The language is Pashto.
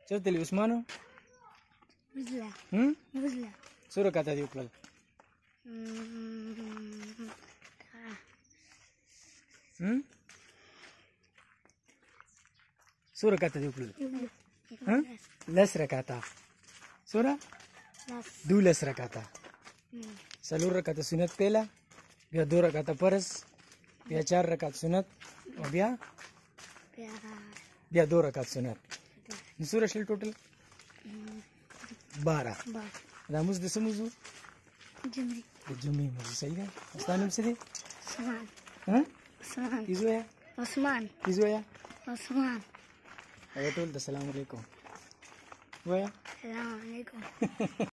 چرته عثمانو وزلا وزلا سوره کاته دی وکړل سوره کاته دی وکړل لس رکعاته سوره دولس رکعاته څلور رکعاته سنت پهلا بیا 2 رکعاته فرض بیا 4 رکعات سنت او بیا 2 رکعات سنت نو سوره شل ټوټل 12 دا موږ د سموزو جمعې موږ صحیح ده استاد نوم څه دی عثمان ایزویا عثمان ټول السلام علیکم وایا السلام علیکم